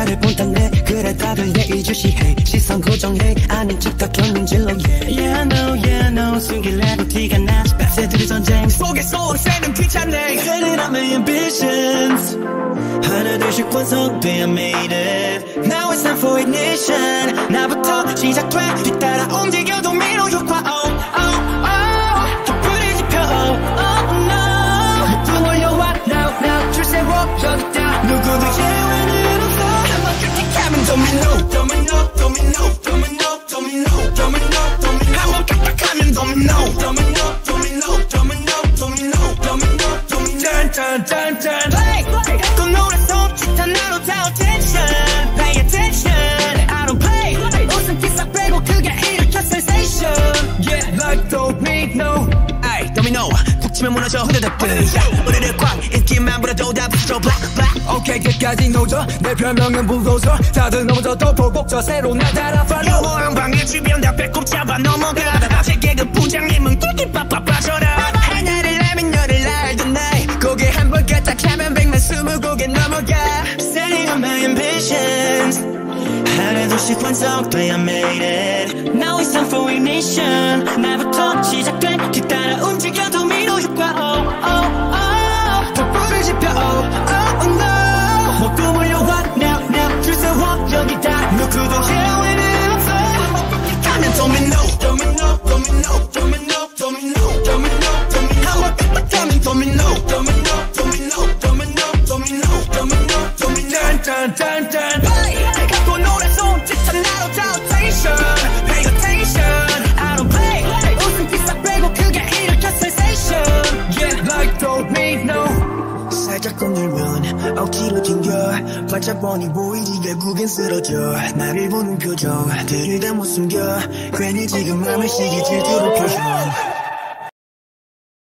나를 본다네. 그래 다들 예의주시해. 시선 고정해. 아닌 척 다 경륜질러. Yeah I know 숨길래도 티가 나. 새들의 전쟁 속에 소리 새는 귀찮네. Setting up my ambitions. 하나둘씩 완성돼 I made it. Now it's time for ignition. 나부터 시작돼. 뒤따라 움직여도 미로 효과. Oh 더 불이 지펴. Oh no 모두 몰려와 now 줄 세워 여기다. 누구도 예외는 없어. 한번 깜찍하면 domino 한번 깜빡하면 domino 짠짠짠짠 또 노래 손짓한 나로 다 attention. Pay attention I don't play. 웃음 기사 빼고 크게 일으켜 sensation. Yeah like don't need no. 아이 도미노 툭 치면 무너져 후다닥. 우리를 꽝 인기만 부려도 다 부스러 black black. 오케이 끝까지 노져. 내 별명은 불도저. 다들 넘어져도 보복저 새로 나타나 follow. 유호한 방해 주변 다 배꼽 잡아 넘어가. 제계급 부장님은 뚜기 빠빠 빠져라. 하나를 알면 너를 알던 나이. 고개 한번 까딱하면 100만 20곡에 넘어가. Setting up my ambitions. 하나둘씩 완성돼 I made it. Now it's time for ignition. 나부터 시작돼. 뒤따라 움직여도 미로 효과. 더 불을 지펴. Oh no 모두 몰려와 now 줄 세워 여기다. 누구도 예외는 없어. 가면 domino 한번 깜빡하면 domino 짠짠짠짠 갖고 노래 손짓한 나로 다 attention. Pay attention I don't play. 웃음 기사 빼고 크게 일으켜 sensation. Yeah like don't need no. 살짝 건들면 억지로 튕겨. 반짝 뻔히 보이지 결국엔 쓰러져. 나를 보는 표정 들을 다 못 숨겨. 괜히 지금 맘을 시기 질투로 표현.